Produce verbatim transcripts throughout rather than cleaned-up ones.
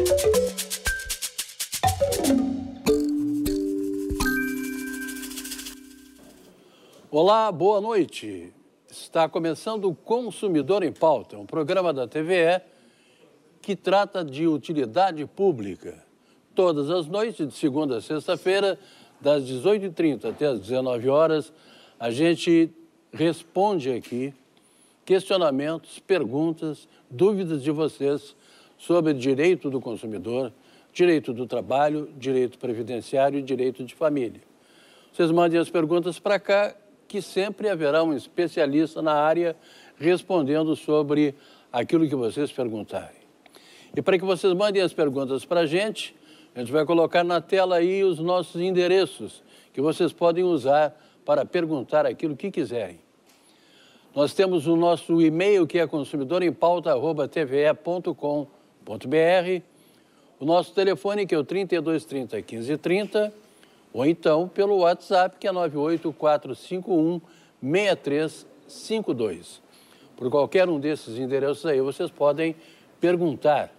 Olá, boa noite. Está começando o Consumidor em Pauta, um programa da T V E que trata de utilidade pública. Todas as noites, de segunda a sexta-feira, das dezoito e trinta até as dezenove horas, a gente responde aqui questionamentos, perguntas, dúvidas de vocês sobre direito do consumidor, direito do trabalho, direito previdenciário e direito de família. Vocês mandem as perguntas para cá, que sempre haverá um especialista na área respondendo sobre aquilo que vocês perguntarem. E para que vocês mandem as perguntas para a gente, a gente vai colocar na tela aí os nossos endereços, que vocês podem usar para perguntar aquilo que quiserem. Nós temos o nosso e-mail, que é consumidor em pauta arroba t v e ponto com ponto b r, o nosso telefone, que é o trinta e dois, trinta, quinze, trinta, ou então pelo WhatsApp, que é nove oito quatro cinco um, seis três cinco dois. Por qualquer um desses endereços aí, vocês podem perguntar.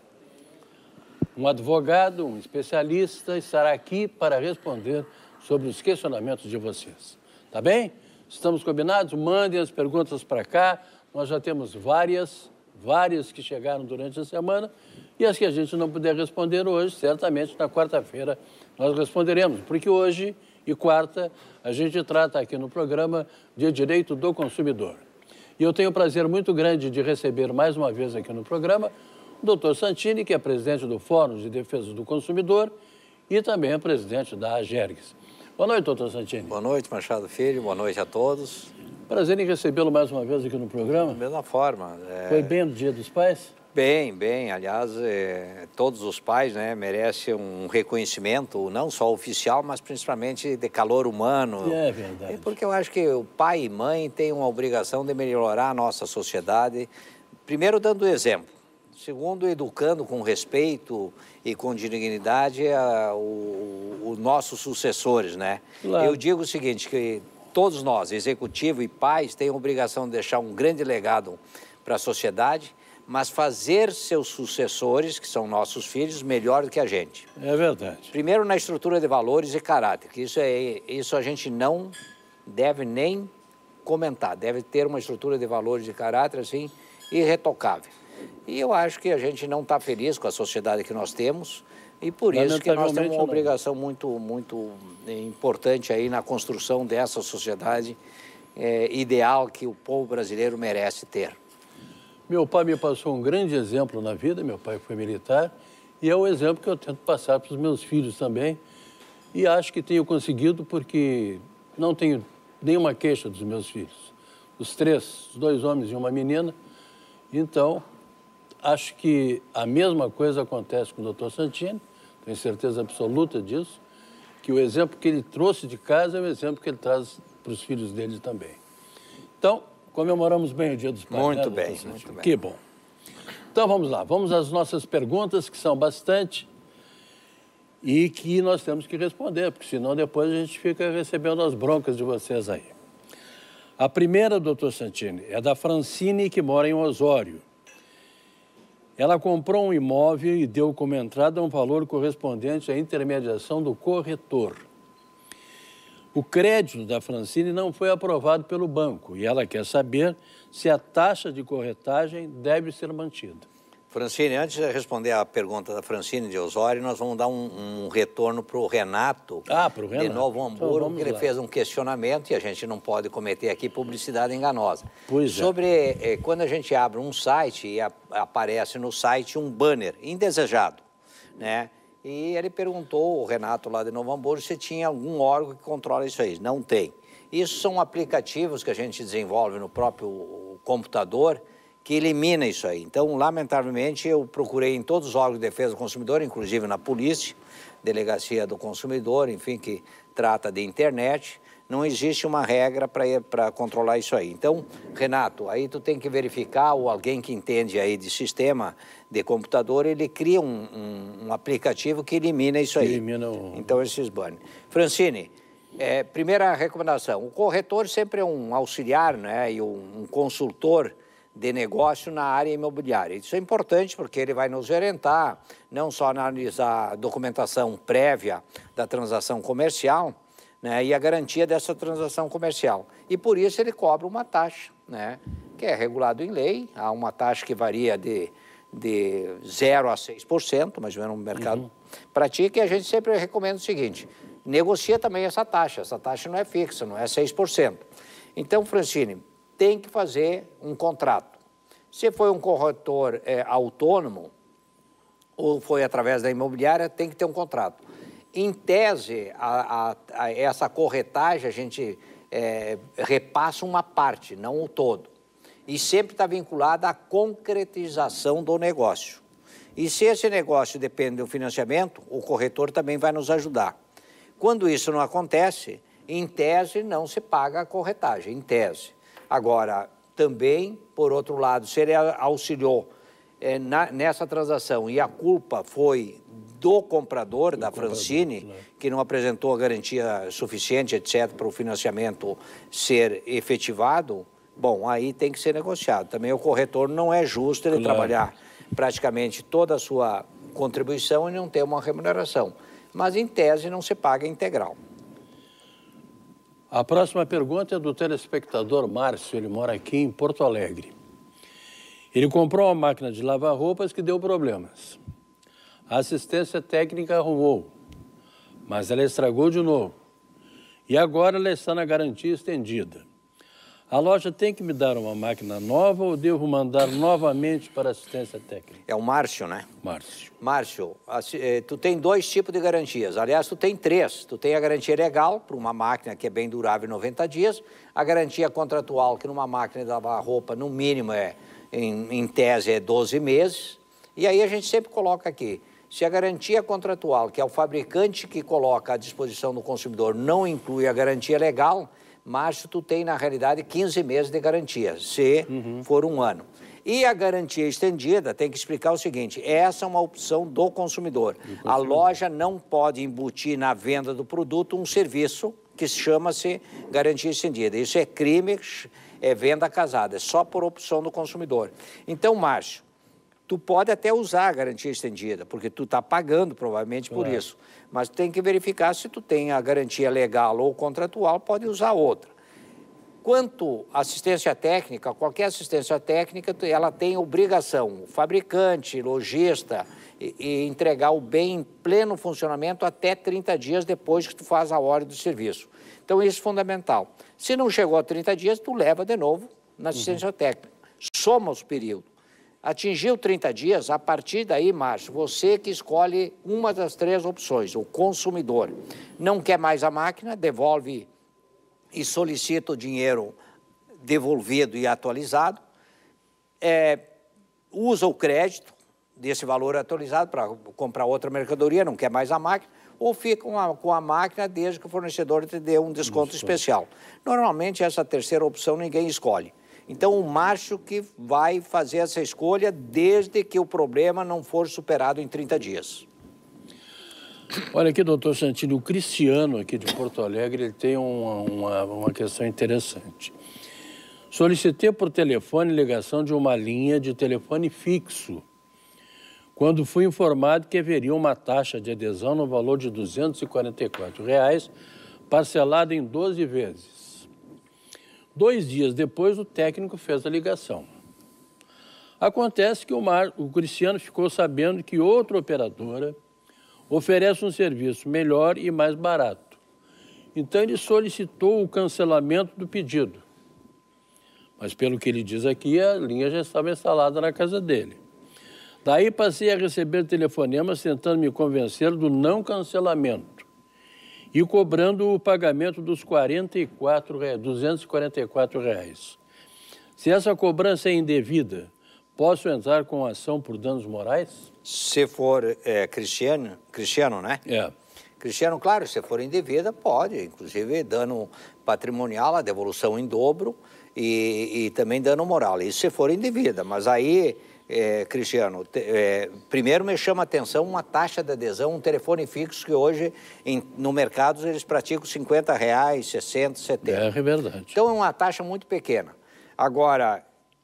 Um advogado, um especialista, estará aqui para responder sobre os questionamentos de vocês. Tá bem? Estamos combinados? Mandem as perguntas para cá. Nós já temos várias, várias que chegaram durante a semana. E as que a gente não puder responder hoje, certamente na quarta-feira nós responderemos. Porque hoje e quarta a gente trata aqui no programa de direito do consumidor. E eu tenho o prazer muito grande de receber mais uma vez aqui no programa o doutor Santini, que é presidente do Fórum de Defesa do Consumidor e também é presidente da Agergs. Boa noite, doutor Santini. Boa noite, Machado Filho. Boa noite a todos. Prazer em recebê-lo mais uma vez aqui no programa. Da mesma forma. É... Foi bem no Dia dos Pais? Bem, bem. Aliás, é... todos os pais, né, merecem um reconhecimento, não só oficial, mas principalmente de calor humano. É verdade. Porque eu acho que o pai e mãe têm uma obrigação de melhorar a nossa sociedade, primeiro dando exemplo. Segundo, educando com respeito e com dignidade os nossos sucessores, né? Claro. Eu digo o seguinte, que todos nós, executivo e pais, têm a obrigação de deixar um grande legado para a sociedade, mas fazer seus sucessores, que são nossos filhos, melhor do que a gente. É verdade. Primeiro, na estrutura de valores e caráter, que isso, é, isso a gente não deve nem comentar, deve ter uma estrutura de valores e caráter, assim, irretocável. E eu acho que a gente não está feliz com a sociedade que nós temos e por isso que nós temos uma obrigação muito, muito importante aí na construção dessa sociedade é, ideal que o povo brasileiro merece ter. Meu pai me passou um grande exemplo na vida, meu pai foi militar, e é o exemplo que eu tento passar para os meus filhos também. E acho que tenho conseguido porque não tenho nenhuma queixa dos meus filhos. Os três, os dois homens e uma menina. Então, acho que a mesma coisa acontece com o doutor Santini, tenho certeza absoluta disso, que o exemplo que ele trouxe de casa é o exemplo que ele traz para os filhos dele também. Então, comemoramos bem o Dia dos Pais. Muito né, bem, muito bem. Que bom. Então, vamos lá. Vamos às nossas perguntas, que são bastante, e que nós temos que responder, porque senão depois a gente fica recebendo as broncas de vocês aí. A primeira, doutor Santini, é da Francine, que mora em Osório. Ela comprou um imóvel e deu como entrada um valor correspondente à intermediação do corretor. O crédito da Francine não foi aprovado pelo banco e ela quer saber se a taxa de corretagem deve ser mantida. Francine, antes de responder a pergunta da Francine de Osório, nós vamos dar um, um retorno para o Renato, ah, pro Renato. de Novo Hamburgo, então, que ele lá. fez um questionamento e a gente não pode cometer aqui publicidade enganosa. Pois Sobre é. eh, quando a gente abre um site e a, aparece no site um banner indesejado, né? E ele perguntou, o Renato lá de Novo Hamburgo, se tinha algum órgão que controla isso aí. Não tem. Isso são aplicativos que a gente desenvolve no próprio computador, que elimina isso aí. Então, lamentavelmente, eu procurei em todos os órgãos de defesa do consumidor, inclusive na polícia, delegacia do consumidor, enfim, que trata de internet, não existe uma regra para controlar isso aí. Então, Renato, aí tu tem que verificar, ou alguém que entende aí de sistema de computador, ele cria um, um, um aplicativo que elimina isso aí. Elimina o... Então, esses bane. Francine, é, primeira recomendação, o corretor sempre é um auxiliar, né, e um, um consultor de negócio na área imobiliária. Isso é importante porque ele vai nos orientar, não só analisar a documentação prévia da transação comercial, né, e a garantia dessa transação comercial. E por isso ele cobra uma taxa, né, que é regulado em lei, há uma taxa que varia de, de zero a seis por cento, mais ou menos no mercado uhum. pratica, e a gente sempre recomenda o seguinte, negocia também essa taxa, essa taxa não é fixa, não é seis por cento. Então, Francine, tem que fazer um contrato. Se foi um corretor é, autônomo, ou foi através da imobiliária, tem que ter um contrato. Em tese, a, a, a essa corretagem, a gente é, repassa uma parte, não o todo. E sempre está vinculada à concretização do negócio. E se esse negócio depende do financiamento, o corretor também vai nos ajudar. Quando isso não acontece, em tese não se paga a corretagem, em tese. Agora, também, por outro lado, se ele auxiliou é, na, nessa transação e a culpa foi do comprador, do da comprador, Francine, né? que não apresentou a garantia suficiente, etcétera, para o financiamento ser efetivado, bom, aí tem que ser negociado. Também o corretor não é justo ele claro. trabalhar praticamente toda a sua contribuição e não ter uma remuneração. Mas, em tese, não se paga integral. A próxima pergunta é do telespectador Márcio, ele mora aqui em Porto Alegre. Ele comprou uma máquina de lavar roupas que deu problemas. A assistência técnica arrumou, mas ela estragou de novo. E agora ela está na garantia estendida. A loja tem que me dar uma máquina nova ou devo mandar novamente para assistência técnica? É o Márcio, né? Márcio. Márcio, tu tem dois tipos de garantias. Aliás, tu tem três. Tu tem a garantia legal para uma máquina que é bem durável em noventa dias. A garantia contratual, que numa máquina de lavar roupa, no mínimo, é, em, em tese, é doze meses. E aí a gente sempre coloca aqui, se a garantia contratual, que é o fabricante que coloca à disposição do consumidor, não inclui a garantia legal, Márcio, tu tem, na realidade, quinze meses de garantia, se uhum. for um ano. E a garantia estendida tem que explicar o seguinte, essa é uma opção do consumidor. do consumidor. A loja não pode embutir na venda do produto um serviço que chama-se garantia estendida. Isso é crime, é venda casada, é só por opção do consumidor. Então, Márcio, tu pode até usar a garantia estendida, porque tu está pagando provavelmente por é. isso. Mas tem que verificar se tu tem a garantia legal ou contratual, pode usar outra. Quanto à assistência técnica, qualquer assistência técnica, ela tem obrigação, o fabricante, lojista, e, e entregar o bem em pleno funcionamento até trinta dias depois que tu faz a hora do serviço. Então, isso é fundamental. Se não chegou a trinta dias, tu leva de novo na assistência uhum. técnica. Soma os períodos. Atingiu trinta dias, a partir daí, Márcio, você que escolhe uma das três opções, o consumidor. Não quer mais a máquina, devolve e solicita o dinheiro devolvido e atualizado, é, usa o crédito desse valor atualizado para comprar outra mercadoria, não quer mais a máquina, ou fica com a, com a máquina desde que o fornecedor te dê um desconto Isso. especial. Normalmente, essa terceira opção ninguém escolhe. Então, o Márcio que vai fazer essa escolha desde que o problema não for superado em trinta dias. Olha aqui, doutor Santini, o Cristiano aqui de Porto Alegre, ele tem uma, uma, uma questão interessante. Solicitei por telefone ligação de uma linha de telefone fixo, quando fui informado que haveria uma taxa de adesão no valor de duzentos e quarenta e quatro reais, parcelada em doze vezes. Dois dias depois, o técnico fez a ligação. Acontece que o, Mar... o Cristiano ficou sabendo que outra operadora oferece um serviço melhor e mais barato. Então, ele solicitou o cancelamento do pedido. Mas, pelo que ele diz aqui, a linha já estava instalada na casa dele. Daí, passei a receber telefonemas tentando me convencer do não cancelamento e cobrando o pagamento dos quarenta e quatro reais, duzentos e quarenta e quatro reais. Se essa cobrança é indevida, posso entrar com ação por danos morais? Se for é, Cristiano, Cristiano, né? É. Cristiano, claro, se for indevida, pode, inclusive dano patrimonial, a devolução em dobro e, e também dano moral. Isso se for indevida, mas aí... É, Cristiano, te, é, primeiro me chama a atenção uma taxa de adesão, um telefone fixo que hoje em, no mercado eles praticam cinquenta reais, sessenta, setenta. É, é verdade. Então é uma taxa muito pequena. Agora,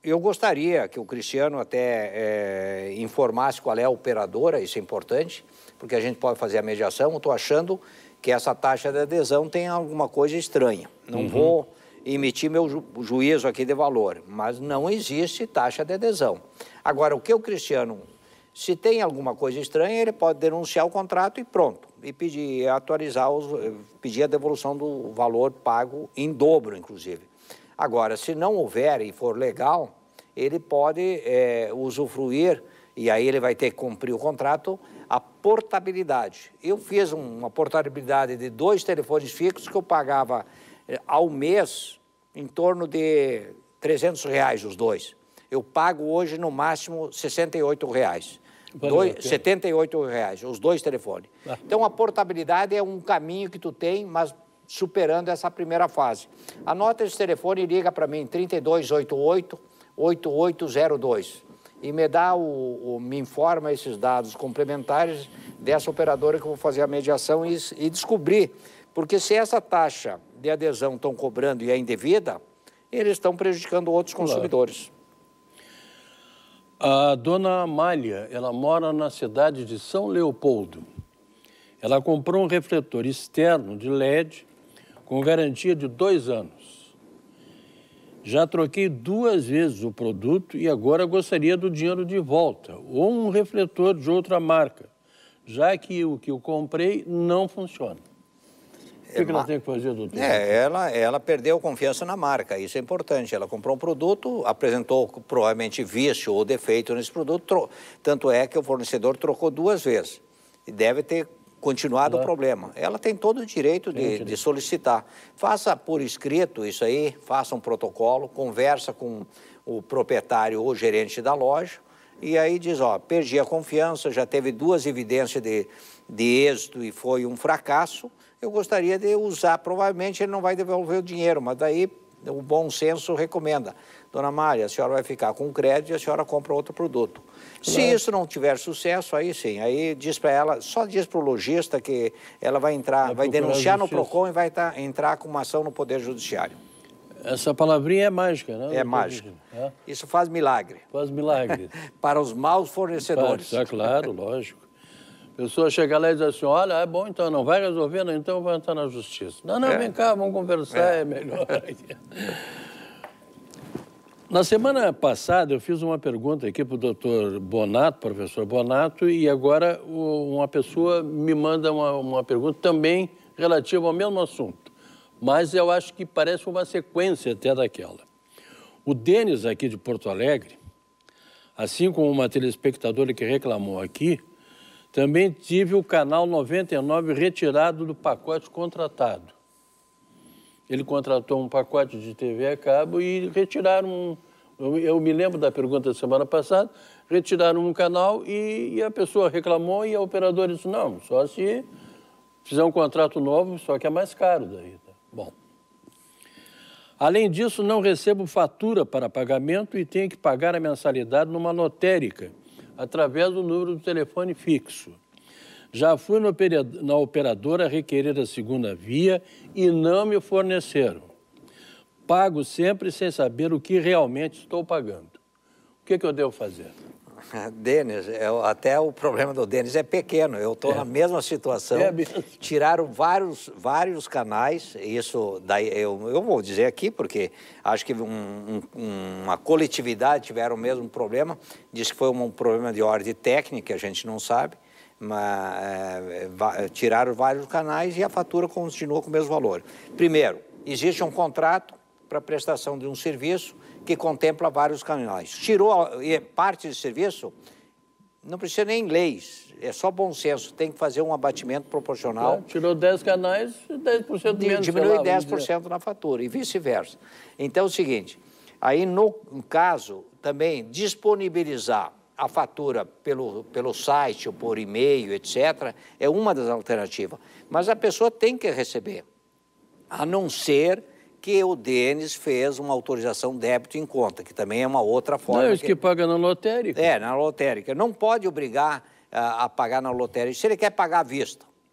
eu gostaria que o Cristiano até é, informasse qual é a operadora, isso é importante, porque a gente pode fazer a mediação. Eu estou achando que essa taxa de adesão tem alguma coisa estranha. Não uhum. vou emitir meu ju juízo aqui de valor, mas não existe taxa de adesão. Agora, o que o Cristiano, se tem alguma coisa estranha, ele pode denunciar o contrato e pronto, e pedir, atualizar, os, pedir a devolução do valor pago em dobro, inclusive. Agora, se não houver e for legal, ele pode é, usufruir, e aí ele vai ter que cumprir o contrato, a portabilidade. Eu fiz uma portabilidade de dois telefones fixos que eu pagava é, ao mês em torno de trezentos reais os dois. Eu pago hoje no máximo sessenta e oito reais. Dois, setenta e oito reais, os dois telefones. Ah. Então, a portabilidade é um caminho que tu tem, mas superando essa primeira fase. Anota esse telefone e liga para mim, trinta e dois oitenta e oito, oitenta e oito zero dois. E me dá o, o, me informa esses dados complementares dessa operadora que eu vou fazer a mediação e, e descobrir. Porque se essa taxa de adesão estão cobrando e é indevida, eles estão prejudicando outros consumidores. A dona Amália, ela mora na cidade de São Leopoldo. Ela comprou um refletor externo de L E D com garantia de dois anos. Já troquei duas vezes o produto e agora gostaria do dinheiro de volta, ou um refletor de outra marca, já que o que eu comprei não funciona. O que, é, que ela tem que fazer, doutor? É, ela, ela perdeu confiança na marca, isso é importante. Ela comprou um produto, apresentou provavelmente vício ou defeito nesse produto, tanto é que o fornecedor trocou duas vezes e deve ter continuado o problema. Ela tem todo o direito de, de solicitar. Faça por escrito isso aí, faça um protocolo, conversa com o proprietário ou gerente da loja e aí diz, ó, perdi a confiança, já teve duas evidências de, de êxito e foi um fracasso, eu gostaria de usar, provavelmente ele não vai devolver o dinheiro, mas daí o bom senso recomenda. Dona Mária, a senhora vai ficar com crédito e a senhora compra outro produto. Se é. isso não tiver sucesso, aí sim, aí diz para ela, só diz para o lojista que ela vai entrar, vai, vai denunciar no Procon e vai tá, entrar com uma ação no Poder Judiciário. Essa palavrinha é mágica, né? É mágica. É? Isso faz milagre. Faz milagre. Para os maus fornecedores. É claro, lógico. A pessoa chega lá e diz assim, olha, é bom, então não vai resolver, não, então vai entrar na justiça. Não, não, é. vem cá, vamos conversar, é, é melhor. Na semana passada, eu fiz uma pergunta aqui para o doutor Bonato, professor Bonato, e agora uma pessoa me manda uma, uma pergunta também relativa ao mesmo assunto. Mas eu acho que parece uma sequência até daquela. O Denis, aqui de Porto Alegre, assim como uma telespectadora que reclamou aqui, também tive o canal noventa e nove retirado do pacote contratado. Ele contratou um pacote de T V a cabo e retiraram, um, eu, eu me lembro da pergunta da semana passada, retiraram um canal e, e a pessoa reclamou e a operadora disse, não, só se fizer um contrato novo, só que é mais caro daí. Bom, além disso, não recebo fatura para pagamento e tenho que pagar a mensalidade numa lotérica, através do número do telefone fixo. Já fui no operador, na operadora requerer a segunda via e não me forneceram. Pago sempre sem saber o que realmente estou pagando. O que, que eu devo fazer? Denis, eu, até o problema do Denis é pequeno, eu estou é. na mesma situação, é tiraram vários, vários canais, isso daí eu, eu vou dizer aqui porque acho que um, um, uma coletividade tiveram o mesmo problema, diz que foi um problema de ordem técnica, a gente não sabe, mas é, tiraram vários canais e a fatura continua com o mesmo valor. Primeiro, existe um contrato para prestação de um serviço que contempla vários canais. Tirou parte do serviço, não precisa nem inglês, é só bom senso, tem que fazer um abatimento proporcional. É, tirou dez canais, dez por cento menos. Diminui dez por cento na fatura e vice-versa. Então é o seguinte, aí no caso também disponibilizar a fatura pelo, pelo site ou por e-mail, etcétera, é uma das alternativas. Mas a pessoa tem que receber, a não ser que o Denis fez uma autorização débito em conta, que também é uma outra forma. Não, é isso que, que paga na lotérica. É, na lotérica. Não pode obrigar uh, a pagar na lotérica, se ele quer pagar à vista. É.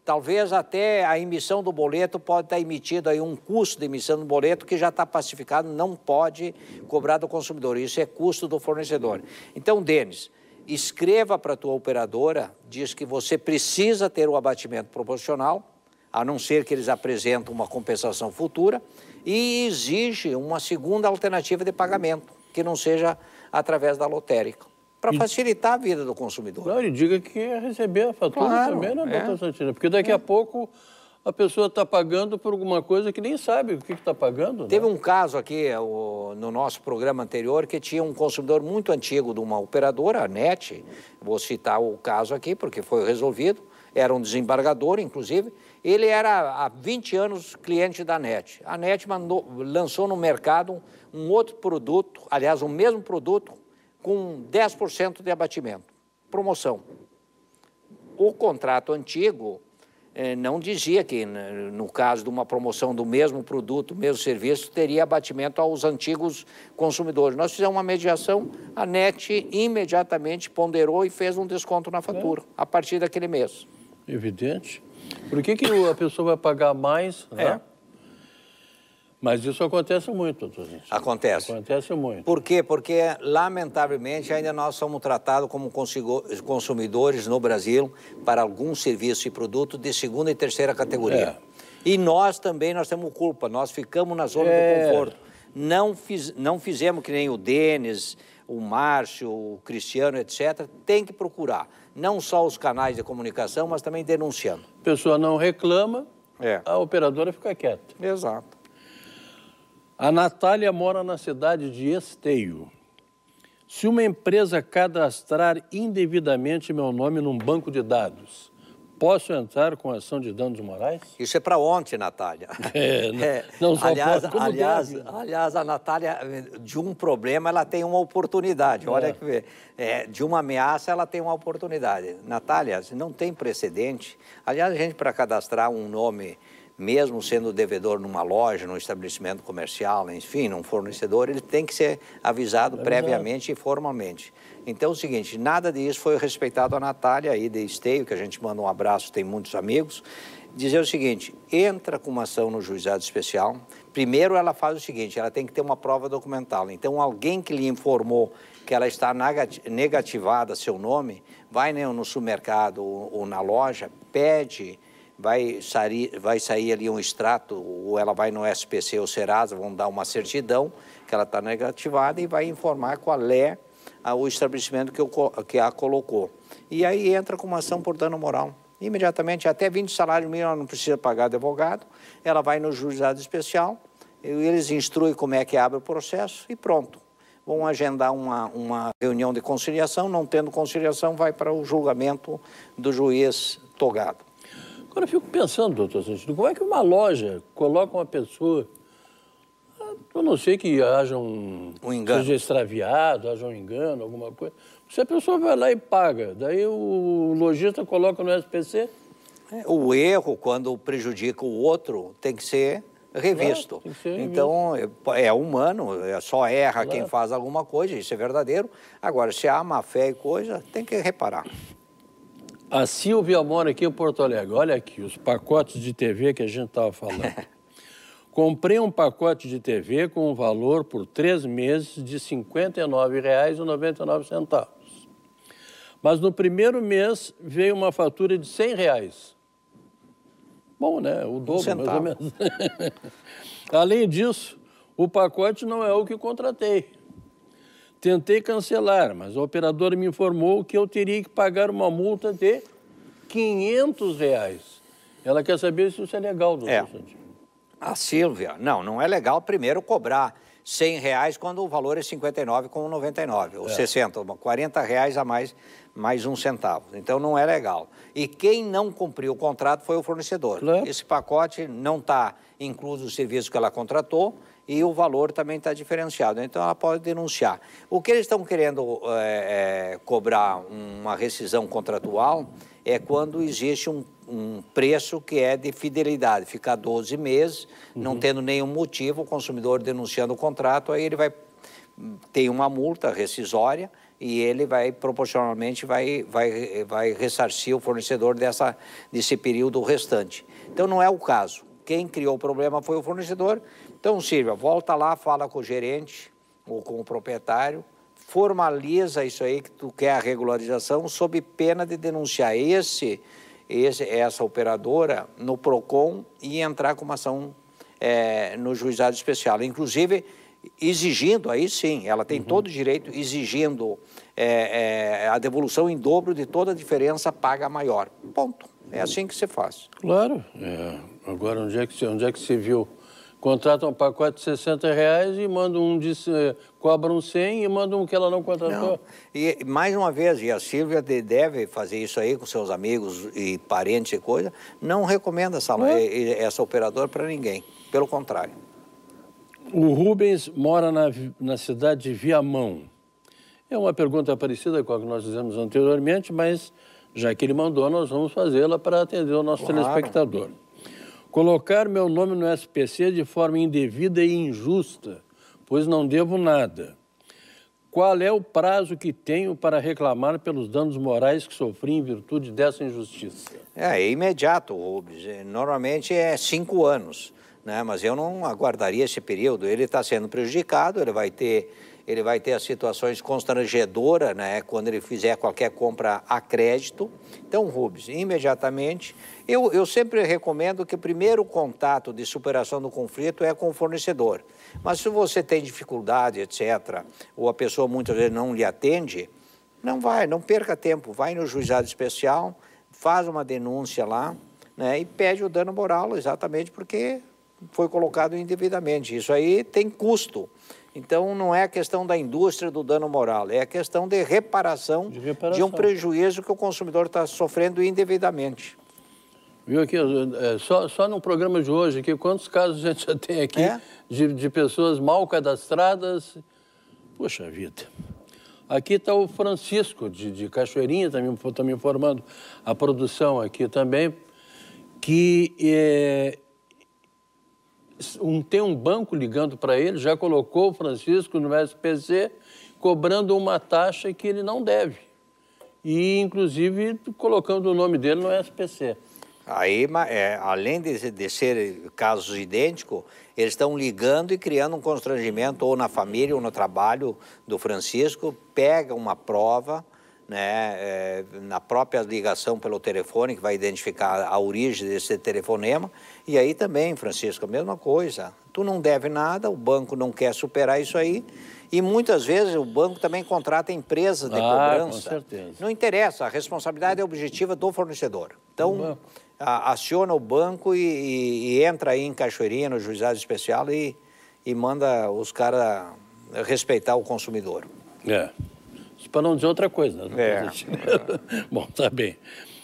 Talvez até a emissão do boleto pode estar emitido aí um custo de emissão do boleto que já está pacificado, não pode cobrar do consumidor. Isso é custo do fornecedor. Então, Denis, escreva para a tua operadora, diz que você precisa ter o abatimento proporcional, a não ser que eles apresentem uma compensação futura, e exige uma segunda alternativa de pagamento, que não seja através da lotérica, para facilitar a vida do consumidor. Não, ele diga que quer receber a fatura Claro, também, né, é. doutor Santini? Porque daqui é. a pouco a pessoa está pagando por alguma coisa que nem sabe o que está pagando. Teve né? um caso aqui o, no nosso programa anterior que tinha um consumidor muito antigo de uma operadora, a NET, vou citar o caso aqui porque foi resolvido, era um desembargador, inclusive, ele era há vinte anos cliente da NET. A NET mandou, lançou no mercado um outro produto, aliás, o mesmo produto, com dez por cento de abatimento, promoção. O contrato antigo eh, não dizia que, no caso de uma promoção do mesmo produto, mesmo serviço, teria abatimento aos antigos consumidores. Nós fizemos uma mediação, a NET imediatamente ponderou e fez um desconto na fatura, é. a partir daquele mês. Evidente. Por que, que a pessoa vai pagar mais, né? É. Mas isso acontece muito, doutor gente. Acontece. Acontece muito. Por quê? Porque, lamentavelmente, ainda nós somos tratados como consumidores no Brasil para alguns serviços e produtos de segunda e terceira categoria. É. E nós também, nós temos culpa, nós ficamos na zona é. do conforto. Não, fiz, não fizemos que nem o Denis, o Márcio, o Cristiano, etcétera. Tem que procurar, não só os canais de comunicação, mas também denunciando. A pessoa não reclama, é. a operadora fica quieta. Exato. A Natália mora na cidade de Esteio. Se uma empresa cadastrar indevidamente meu nome num banco de dados, posso entrar com ação de danos morais? Isso é para ontem, Natália. É, não, é. não só aliás, pode, como aliás, deve. aliás, a Natália, de um problema, ela tem uma oportunidade. Olha é. que vê. É, de uma ameaça, ela tem uma oportunidade. Natália, não tem precedente. Aliás, a gente, para cadastrar um nome, mesmo sendo devedor numa loja, num estabelecimento comercial, enfim, num fornecedor, ele tem que ser avisado é previamente e formalmente. Então, é o seguinte, nada disso foi respeitado a Natália aí de Esteio, que a gente manda um abraço, tem muitos amigos, dizer o seguinte, entra com uma ação no juizado especial, primeiro ela faz o seguinte, ela tem que ter uma prova documental, então alguém que lhe informou que ela está negativada seu nome, vai no supermercado ou na loja, pede, vai sair, vai sair ali um extrato, ou ela vai no S P C ou Serasa, vão dar uma certidão que ela está negativada e vai informar qual é o estabelecimento que, eu, que a colocou. E aí entra com uma ação por dano moral. Imediatamente, até vinte salários mínimos, ela não precisa pagar advogado, ela vai no juizado especial, eles instruem como é que abre o processo e pronto. Vão agendar uma, uma reunião de conciliação, não tendo conciliação, vai para o julgamento do juiz togado. Agora eu fico pensando, doutor Santini, como é que uma loja coloca uma pessoa, eu não sei que haja um, um engano, seja extraviado, haja um engano, alguma coisa. Se a pessoa vai lá e paga, daí o lojista coloca no S P C? É, o erro, quando prejudica o outro, tem que ser revisto. É, tem que ser revisto. Então, é, é humano, é só erra claro. Quem faz alguma coisa, isso é verdadeiro. Agora, se há má fé e coisa, tem que reparar. A Silvia mora aqui em Porto Alegre. Olha aqui, os pacotes de T V que a gente estava falando. Comprei um pacote de T V com um valor por três meses de cinquenta e nove reais e noventa e nove centavos. Mas no primeiro mês veio uma fatura de cem reais. Bom, né? O dobro, um mais ou menos. Além disso, o pacote não é o que contratei. Tentei cancelar, mas a operadora me informou que eu teria que pagar uma multa de quinhentos reais. Ela quer saber se isso é legal, doutor é. Santini. A Silvia, não, não é legal primeiro cobrar cem reais quando o valor é cinquenta e nove reais e noventa e nove centavos, ou é. sessenta, quarenta reais a mais, mais um centavo. Então não é legal. E quem não cumpriu o contrato foi o fornecedor. Claro. Esse pacote não está incluso o serviço que ela contratou, e o valor também está diferenciado, então ela pode denunciar. O que eles estão querendo é, é, cobrar uma rescisão contratual é quando existe um, um preço que é de fidelidade, ficar doze meses, uhum. não tendo nenhum motivo, o consumidor denunciando o contrato, aí ele vai ter uma multa rescisória e ele vai, proporcionalmente, vai, vai, vai ressarcir o fornecedor dessa, desse período restante. Então, não é o caso. Quem criou o problema foi o fornecedor. Então, Silvia, volta lá, fala com o gerente ou com o proprietário, formaliza isso aí que tu quer a regularização, sob pena de denunciar esse, esse, essa operadora no PROCON e entrar com uma ação é, no juizado especial. Inclusive, exigindo, aí sim, ela tem uhum. todo o direito, exigindo é, é, a devolução em dobro de toda a diferença paga maior. Ponto. É assim que se faz. Claro. É. Agora, onde é, que, onde é que se viu? Contrata um pacote de sessenta reais e manda um de, cobra um cem e manda um que ela não contratou. Não. E, mais uma vez, e a Silvia deve fazer isso aí com seus amigos e parentes e coisa, não recomenda essa, é. essa operadora para ninguém. Pelo contrário. O Rubens mora na, na cidade de Viamão. É uma pergunta parecida com a que nós fizemos anteriormente, mas já que ele mandou, nós vamos fazê-la para atender o nosso claro. telespectador. Colocar meu nome no S P C de forma indevida e injusta, pois não devo nada. Qual é o prazo que tenho para reclamar pelos danos morais que sofri em virtude dessa injustiça? É, é imediato, Rubens. Normalmente é cinco anos, né? Mas eu não aguardaria esse período. Ele está sendo prejudicado, ele vai ter, ele vai ter as situações constrangedoras, né? Quando ele fizer qualquer compra a crédito. Então, Rubens, imediatamente... Eu, eu sempre recomendo que o primeiro contato de superação do conflito é com o fornecedor. Mas se você tem dificuldade, etcétera, ou a pessoa muitas vezes não lhe atende, não vai, não perca tempo. Vai no juizado especial, faz uma denúncia lá, né, e pede o dano moral, exatamente porque foi colocado indevidamente. Isso aí tem custo. Então, não é a questão da indústria do dano moral, é a questão de reparação de, reparação. de um prejuízo que o consumidor está sofrendo indevidamente. Viu aqui, é, só, só no programa de hoje, aqui, quantos casos a gente já tem aqui é? de, de pessoas mal cadastradas? Poxa vida. Aqui está o Francisco, de, de Cachoeirinha, também está me informando a produção aqui também, que é, um, tem um banco ligando para ele, já colocou o Francisco no S P C, cobrando uma taxa que ele não deve. E, inclusive, colocando o nome dele no S P C. Aí, é, além de, de ser casos idênticos, eles estão ligando e criando um constrangimento ou na família ou no trabalho do Francisco, pega uma prova, né, é, na própria ligação pelo telefone, que vai identificar a origem desse telefonema, e aí também, Francisco, a mesma coisa. Tu não deve nada, o banco não quer superar isso aí, e muitas vezes o banco também contrata empresas de ah, cobrança. Com certeza. Não interessa, a responsabilidade é objetiva do fornecedor. Então, a, aciona o banco e, e, e entra aí em Cachoeirinha, no juizado especial, e, e manda os caras respeitar o consumidor. É. Para não dizer outra coisa, né? É. Bom, tá bem.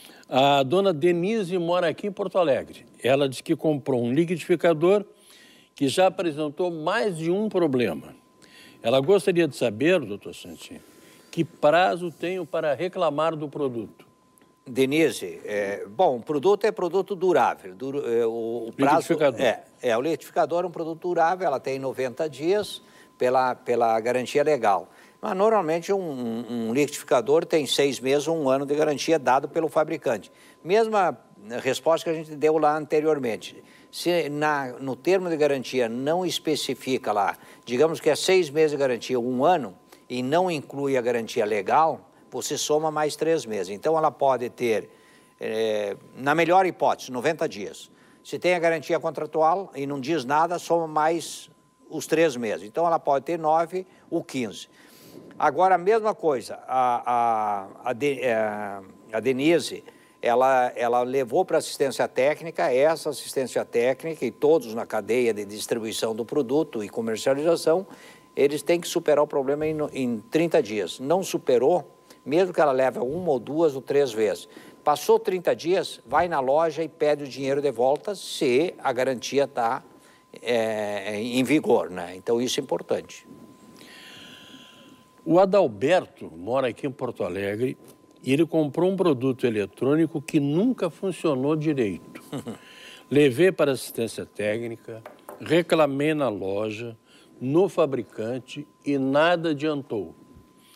A dona Denise mora aqui em Porto Alegre. Ela disse que comprou um liquidificador que já apresentou mais de um problema. Ela gostaria de saber, doutor Santin, que prazo tenho para reclamar do produto? Denise, é, bom, o produto é produto durável. Duro, é, o, o prazo, liquidificador. É, é, o liquidificador é um produto durável, ela tem noventa dias pela, pela garantia legal. Mas, normalmente, um, um, um liquidificador tem seis meses ou um ano de garantia dado pelo fabricante. Mesma resposta que a gente deu lá anteriormente. Se na, no termo de garantia não especifica lá, digamos que é seis meses de garantia, um ano, e não inclui a garantia legal, você soma mais três meses. Então, ela pode ter, é, na melhor hipótese, noventa dias. Se tem a garantia contratual e não diz nada, soma mais os três meses. Então, ela pode ter nove ou quinze. Agora, a mesma coisa, a, a, a, de, a, a Denise, ela, ela levou para assistência técnica, essa assistência técnica e todos na cadeia de distribuição do produto e comercialização, eles têm que superar o problema em, em trinta dias. Não superou, mesmo que ela leve uma ou duas ou três vezes. Passou trinta dias, vai na loja e pede o dinheiro de volta se a garantia está é, em vigor, né? Então, isso é importante. O Adalberto mora aqui em Porto Alegre e ele comprou um produto eletrônico que nunca funcionou direito. Levei para assistência técnica, reclamei na loja, no fabricante e nada adiantou.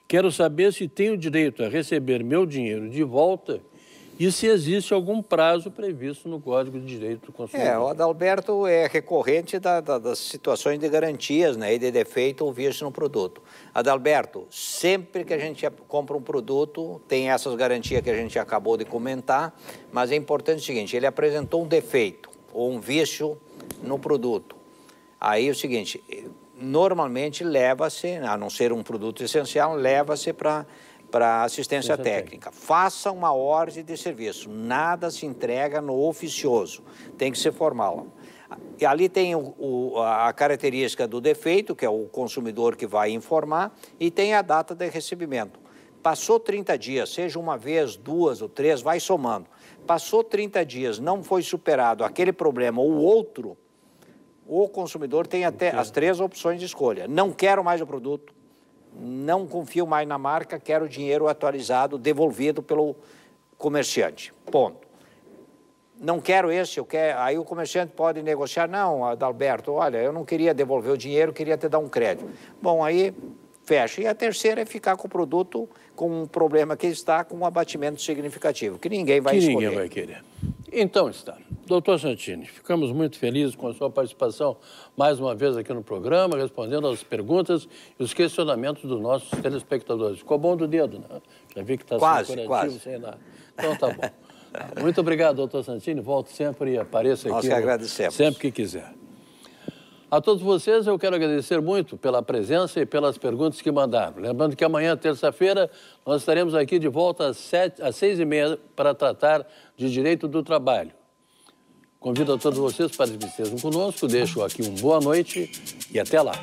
Quero saber se tenho direito a receber meu dinheiro de volta e se existe algum prazo previsto no Código de Direito do Consumidor. É, o Adalberto é recorrente da, da, das situações de garantias, né, e de defeito ou vício no produto. Adalberto, sempre que a gente compra um produto, tem essas garantias que a gente acabou de comentar, mas é importante o seguinte, ele apresentou um defeito ou um vício no produto. Aí é o seguinte, normalmente leva-se, a não ser um produto essencial, leva-se para... para assistência técnica. Faça uma ordem de serviço. Nada se entrega no oficioso. Tem que ser formal. E ali tem o, o, a característica do defeito, que é o consumidor que vai informar, e tem a data de recebimento. Passou trinta dias, seja uma vez, duas ou três, vai somando. Passou trinta dias, não foi superado aquele problema ou outro, o consumidor tem até as três opções de escolha. Não quero mais o produto, não confio mais na marca, quero o dinheiro atualizado, devolvido pelo comerciante. Ponto. Não quero esse, eu quero... Aí o comerciante pode negociar, não, Adalberto, olha, eu não queria devolver o dinheiro, queria te dar um crédito. Bom, aí fecha. E a terceira é ficar com o produto com um problema que está com um abatimento significativo, que ninguém vai que escolher. ninguém vai querer. Então está. Doutor Santini, ficamos muito felizes com a sua participação mais uma vez aqui no programa, respondendo às perguntas e os questionamentos dos nossos telespectadores. Ficou bom do dedo, né? Já vi que está sem curativo, sem nada. Então tá bom. Muito obrigado, doutor Santini. Volto sempre e apareça aqui. Nós que agradecemos. Sempre que quiser. A todos vocês, eu quero agradecer muito pela presença e pelas perguntas que mandaram. Lembrando que amanhã, terça-feira, nós estaremos aqui de volta às, sete, às seis e meia para tratar de direito do trabalho. Convido a todos vocês para que estejam conosco, deixo aqui uma boa noite e até lá.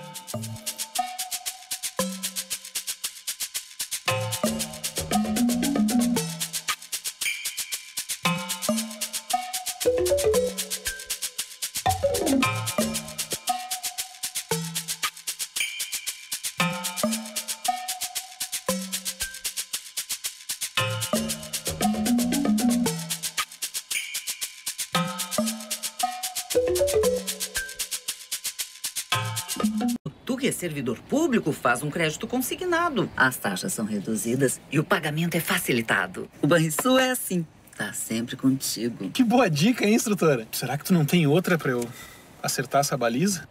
Tu que é servidor público, faz um crédito consignado. As taxas são reduzidas e o pagamento é facilitado. O Banrisul é assim, tá sempre contigo. Que boa dica, hein, instrutora? Será que tu não tem outra pra eu acertar essa baliza?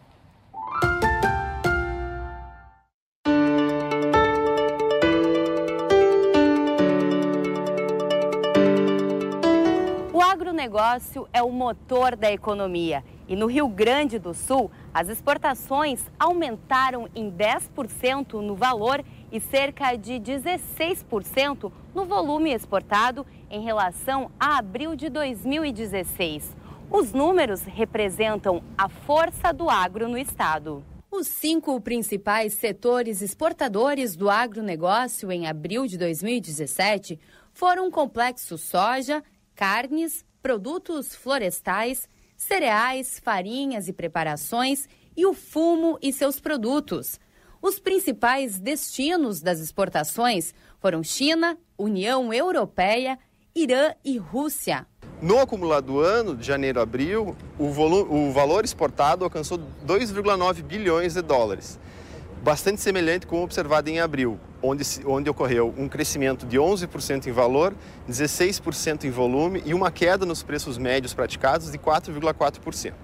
O agronegócio é o motor da economia. E no Rio Grande do Sul, as exportações aumentaram em dez por cento no valor e cerca de dezesseis por cento no volume exportado em relação a abril de dois mil e dezesseis. Os números representam a força do agro no estado. Os cinco principais setores exportadores do agronegócio em abril de dois mil e dezessete foram o complexo soja, carnes, produtos florestais, cereais, farinhas e preparações e o fumo e seus produtos. Os principais destinos das exportações foram China, União Europeia, Irã e Rússia. No acumulado do ano, de janeiro a abril, o, o valor exportado alcançou dois vírgula nove bilhões de dólares, bastante semelhante com o observado em abril, onde, onde ocorreu um crescimento de onze por cento em valor, dezesseis por cento em volume e uma queda nos preços médios praticados de quatro vírgula quatro por cento.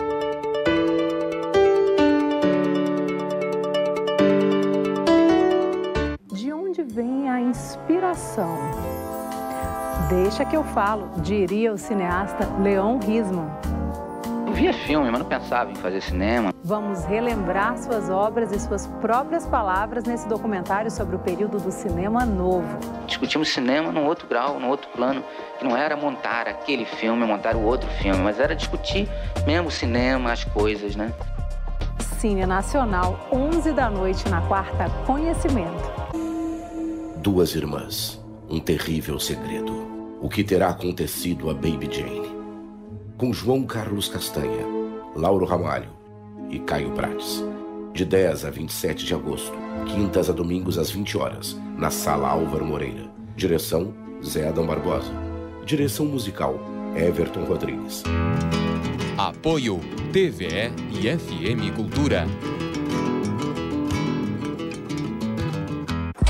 De onde vem a inspiração? Deixa que eu falo, diria o cineasta Leon Risman. Eu via filme, mas não pensava em fazer cinema. Vamos relembrar suas obras e suas próprias palavras nesse documentário sobre o período do cinema novo. Discutimos cinema num outro grau, num outro plano, que não era montar aquele filme, montar o outro filme, mas era discutir mesmo o cinema, as coisas, né? Cine Nacional, onze da noite, na quarta, Conhecimento. Duas irmãs, um terrível segredo. O que terá acontecido a Baby Jane? Com João Carlos Castanha, Lauro Ramalho e Caio Prates. De dez a vinte e sete de agosto, quintas a domingos às vinte horas, na Sala Álvaro Moreira. Direção, Zé Adão Barbosa. Direção musical, Everton Rodrigues. Apoio T V E e F M Cultura.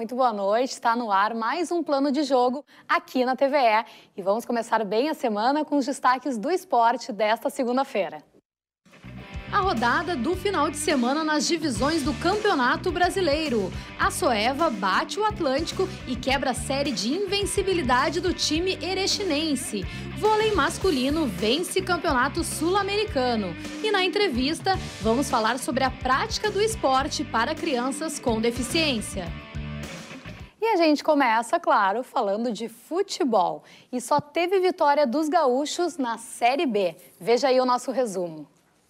muito boa noite. Está no ar mais um Plano de Jogo aqui na T V E. E vamos começar bem a semana com os destaques do esporte desta segunda-feira. A rodada do final de semana nas divisões do Campeonato Brasileiro. A Soeva bate o Atlântico e quebra a série de invencibilidade do time erechinense. Vôlei masculino vence Campeonato Sul-Americano. E na entrevista, vamos falar sobre a prática do esporte para crianças com deficiência. E a gente começa, claro, falando de futebol. E só teve vitória dos gaúchos na Série B. Veja aí o nosso resumo.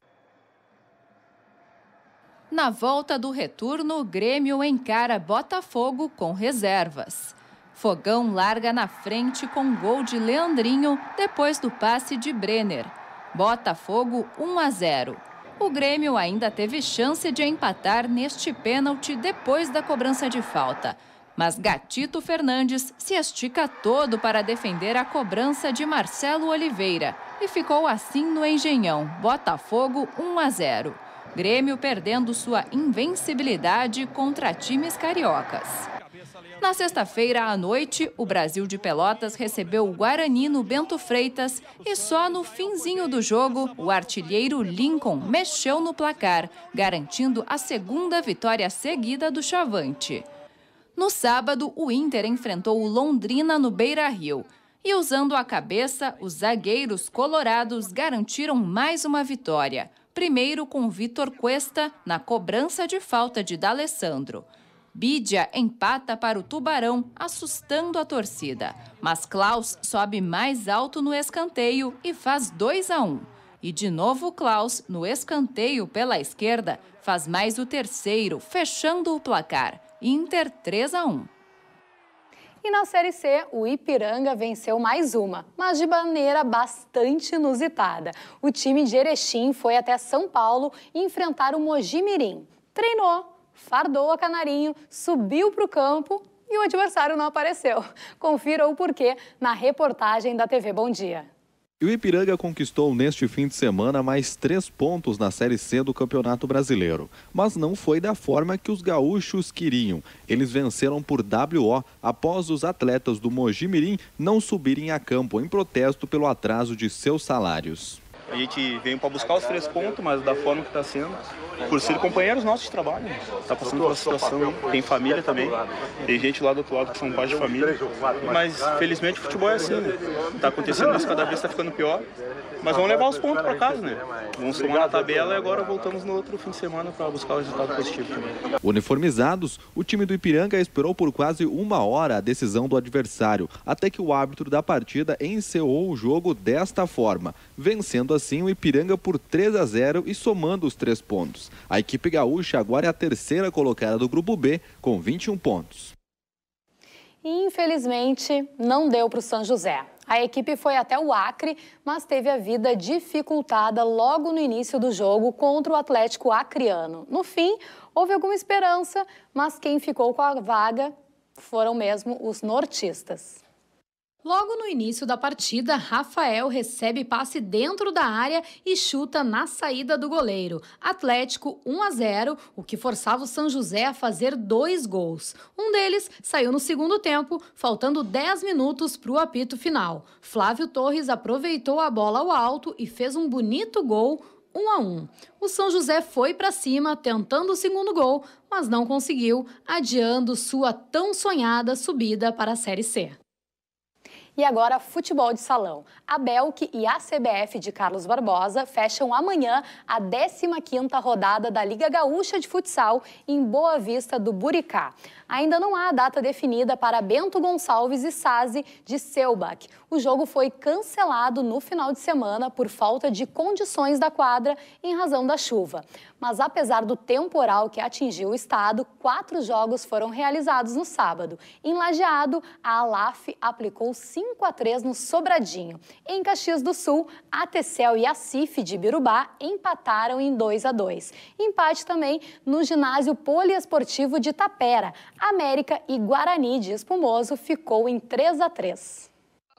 Na volta do retorno, o Grêmio encara Botafogo com reservas. Fogão larga na frente com gol de Leandrinho depois do passe de Brenner. Botafogo um a zero. O Grêmio ainda teve chance de empatar neste pênalti depois da cobrança de falta. Mas Gatito Fernandes se estica todo para defender a cobrança de Marcelo Oliveira e ficou assim no Engenhão. Botafogo um a zero. Grêmio perdendo sua invencibilidade contra times cariocas. Na sexta-feira à noite, o Brasil de Pelotas recebeu o Guarani no Bento Freitas e só no finzinho do jogo, o artilheiro Lincoln mexeu no placar, garantindo a segunda vitória seguida do Chavante. No sábado, o Inter enfrentou o Londrina no Beira-Rio. E usando a cabeça, os zagueiros colorados garantiram mais uma vitória. Primeiro com Vitor Cuesta na cobrança de falta de D'Alessandro. Bídia empata para o Tubarão, assustando a torcida. Mas Klaus sobe mais alto no escanteio e faz dois a um. E de novo Klaus, no escanteio pela esquerda, faz mais o terceiro, fechando o placar. Inter três a um. E na Série C, o Ipiranga venceu mais uma, mas de maneira bastante inusitada. O time de Erechim foi até São Paulo enfrentar o Mojimirim. Treinou, fardou a Canarinho, subiu para o campo e o adversário não apareceu. Confira o porquê na reportagem da T V Bom Dia. E o Ipiranga conquistou neste fim de semana mais três pontos na Série C do Campeonato Brasileiro. Mas não foi da forma que os gaúchos queriam. Eles venceram por W O após os atletas do Mojimirim não subirem a campo em protesto pelo atraso de seus salários. A gente veio para buscar os três pontos, mas da forma que está sendo, por ser companheiros nossos de trabalho. Está passando pela situação, tem família também, tem gente lá do outro lado que são pais de família. Mas felizmente o futebol é assim, né? Está acontecendo isso, cada vez está ficando pior. Mas vamos levar os pontos para casa, né? Vamos somar na tabela e agora voltamos no outro fim de semana para buscar o resultado positivo também. Uniformizados, o time do Ipiranga esperou por quase uma hora a decisão do adversário, até que o árbitro da partida encerrou o jogo desta forma, vencendo assim o Ipiranga por três a zero e somando os três pontos. A equipe gaúcha agora é a terceira colocada do Grupo B, com vinte e um pontos. E, infelizmente, não deu para o São José. A equipe foi até o Acre, mas teve a vida dificultada logo no início do jogo contra o Atlético Acreano. No fim, houve alguma esperança, mas quem ficou com a vaga foram mesmo os nortistas. Logo no início da partida, Rafael recebe passe dentro da área e chuta na saída do goleiro. Atlético um a zero, o que forçava o São José a fazer dois gols. Um deles saiu no segundo tempo, faltando dez minutos para o apito final. Flávio Torres aproveitou a bola ao alto e fez um bonito gol, um a um. O São José foi para cima, tentando o segundo gol, mas não conseguiu, adiando sua tão sonhada subida para a Série C. E agora, futebol de salão. A Belk e a C B F de Carlos Barbosa fecham amanhã a décima quinta rodada da Liga Gaúcha de Futsal em Boa Vista do Buricá. Ainda não há data definida para Bento Gonçalves e Sazi de Selbach. O jogo foi cancelado no final de semana por falta de condições da quadra em razão da chuva. Mas apesar do temporal que atingiu o estado, quatro jogos foram realizados no sábado. Em Lajeado, a Alaf aplicou cinco a três no Sobradinho. Em Caxias do Sul, a Tecel e a Cif de Birubá empataram em dois a dois. Empate também no ginásio poliesportivo de Tapera. América e Guarani de Espumoso ficou em três a três.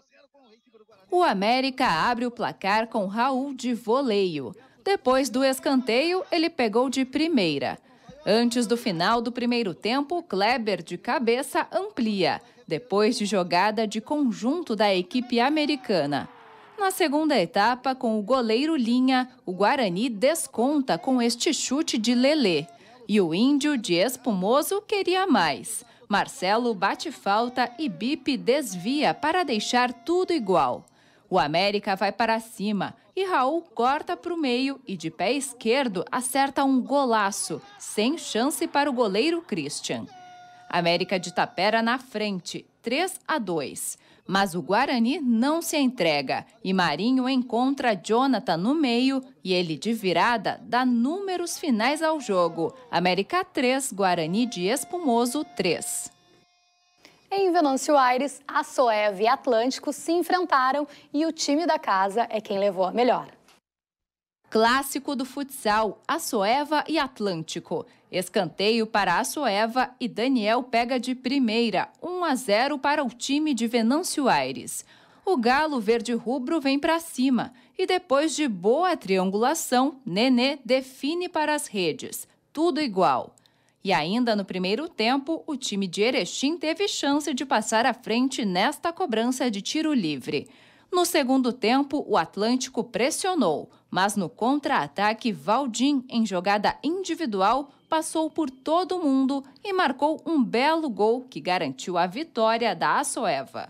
O América abre o placar com Raul de voleio. Depois do escanteio, ele pegou de primeira. Antes do final do primeiro tempo, Kleber de cabeça amplia, depois de jogada de conjunto da equipe americana. Na segunda etapa, com o goleiro Linha, o Guarani desconta com este chute de Lelê. E o índio de Espumoso queria mais. Marcelo bate falta e Bipe desvia para deixar tudo igual. O América vai para cima e Raul corta para o meio e de pé esquerdo acerta um golaço, sem chance para o goleiro Christian. América de Tapera na frente, três a dois. Mas o Guarani não se entrega e Marinho encontra Jonathan no meio e ele de virada dá números finais ao jogo. América três, Guarani de Espumoso três. Em Venâncio Aires, Assoeva e Atlântico se enfrentaram e o time da casa é quem levou a melhor. Clássico do futsal, Assoeva e Atlântico. Escanteio para Assoeva e Daniel pega de primeira, um a zero para o time de Venâncio Aires. O Galo verde-rubro vem para cima e depois de boa triangulação, Nenê define para as redes. Tudo igual. E ainda no primeiro tempo, o time de Erechim teve chance de passar à frente nesta cobrança de tiro livre. No segundo tempo, o Atlântico pressionou, mas no contra-ataque, Valdim, em jogada individual, passou por todo mundo e marcou um belo gol que garantiu a vitória da Assoeva.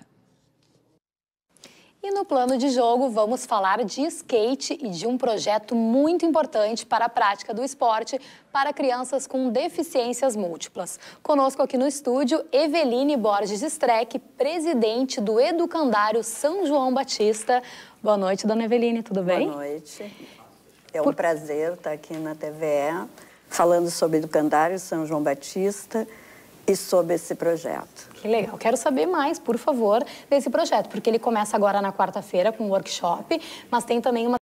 E no plano de jogo, vamos falar de skate e de um projeto muito importante para a prática do esporte para crianças com deficiências múltiplas. Conosco aqui no estúdio, Eveline Borges Streck, presidente do Educandário São João Batista. Boa noite, dona Eveline, tudo bem? Boa noite. É um Por... prazer estar aqui na T V E, falando sobre o Educandário São João Batista e sobre esse projeto. Que legal. Quero saber mais, por favor, desse projeto, porque ele começa agora na quarta-feira com um workshop, mas tem também uma